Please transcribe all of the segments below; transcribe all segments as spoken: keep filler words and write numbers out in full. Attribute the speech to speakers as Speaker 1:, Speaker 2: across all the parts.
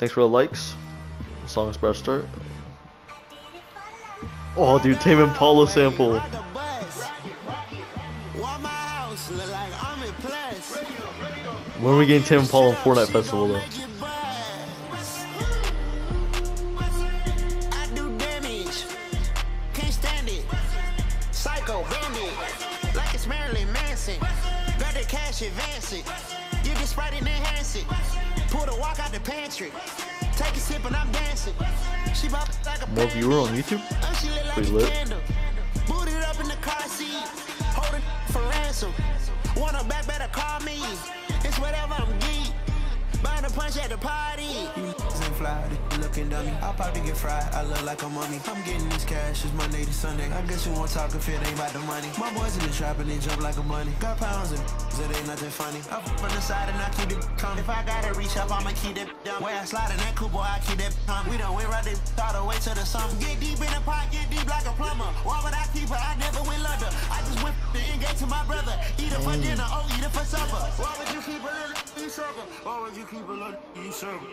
Speaker 1: Thanks for the likes. The song's about to start. Oh, dude, Tame Impala sample. When are we getting Tame Impala on Fortnite Festival though?
Speaker 2: Bandit, like it's Marilyn Manson. Got the cash, advance it. You get Sprite and enhance it. Pull the walk out the pantry. Take a sip and I'm dancing. She bop like a
Speaker 1: more viewer on YouTube. Pretty lit.
Speaker 2: Booted up in the car seat, holding for ransom. Want her back, better call me. It's whatever, I'm geek. Buying a punch at the party. You ain't fly, you looking dummy. I'll probably get fried, I look like a mummy. I'm getting this cash, it's Monday to Sunday. I guess you won't talk if it ain't about the money. My boys in the trap and they jump like a money. Got pounds and it ain't nothing funny. Up from the side and I keep it coming. If I gotta reach up, I'ma keep that down. Way I slide in that coupe, boy, I keep that coming. We done went right there, thought away to the sun. Get deep in the pot, get deep like a plumber. Why would I keep her? I never went London. I just went the engage to my brother. Eat her for dinner, oh, eat her for supper. Why would you keep her little you circle? Why would you keep her little you circle?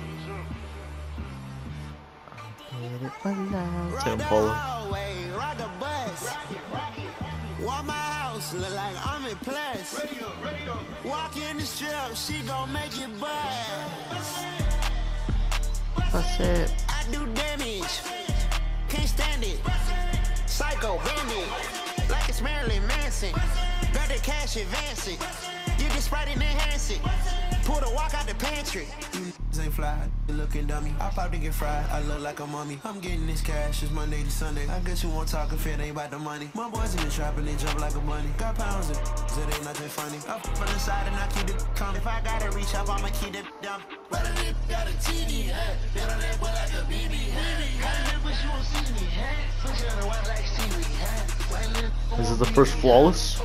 Speaker 1: Tame Impala.
Speaker 2: Ride the bus. Walk my house, look like I'm in plus. Walk in the strip, she gon' make it buzz.
Speaker 1: That's it.
Speaker 2: I do damage, can't stand it. Psycho Bandit, like it's Marilyn Manson. Got the cash, advance it. You get Sprite and enhance it. Pull the walk out the pantry. You ain't fly, you looking dummy. I'll probably get fried, I look like a mummy. I'm getting this cash, it's Monday to Sunday. I guess you won't talk if it ain't about the money. My boys in the trap and they jump like a bunny. Got pounds and it ain't nothing funny. Up from the side and I keep it coming. If I gotta reach up, I'ma keep it down. But a nigga got a T V hat, been on that boy like a B B hat. I live but you won't see me hat. Push on the white like seaweed hat.
Speaker 1: This is the first flawless.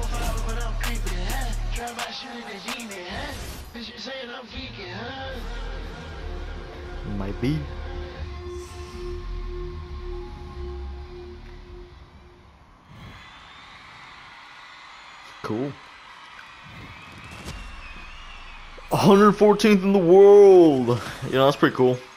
Speaker 1: Might be. Cool. one hundred fourteenth in the world. You know, that's pretty cool.